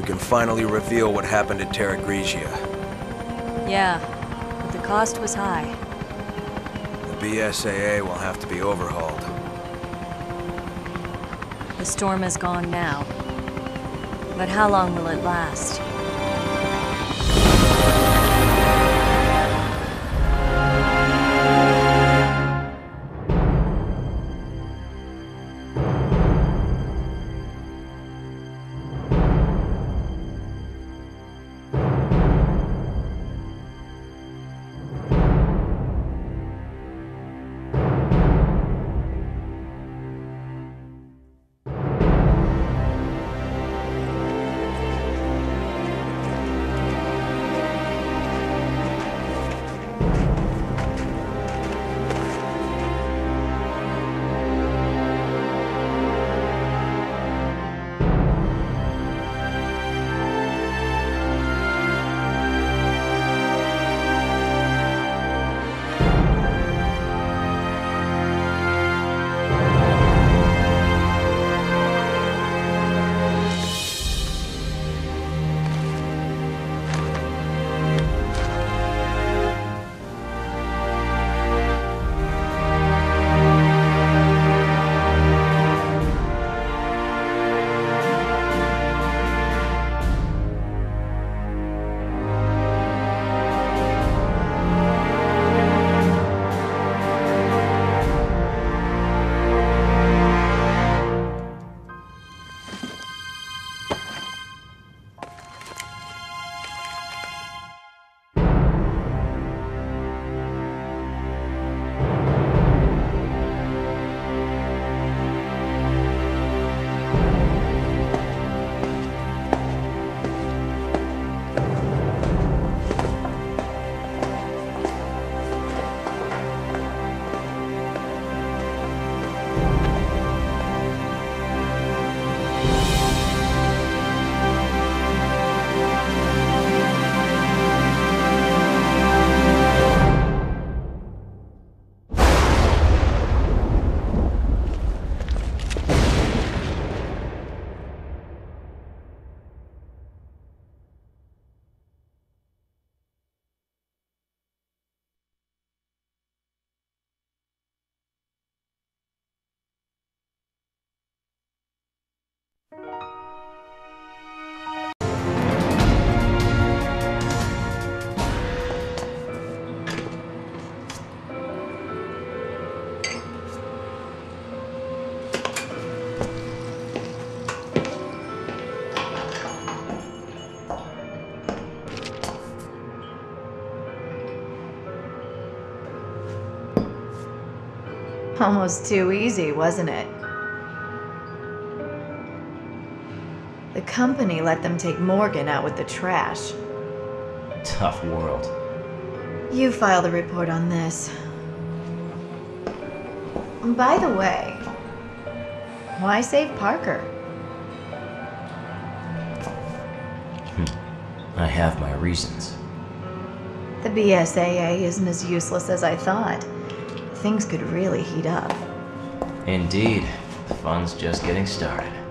can finally reveal what happened at Terra Grigia. Yeah, but the cost was high. The BSAA will have to be overhauled. The storm is gone now. But how long will it last? Almost too easy, wasn't it? The company let them take Morgan out with the trash. Tough world. You filed a report on this. By the way, why save Parker? I have my reasons. The BSAA isn't as useless as I thought. Things could really heat up. Indeed. The fun's just getting started.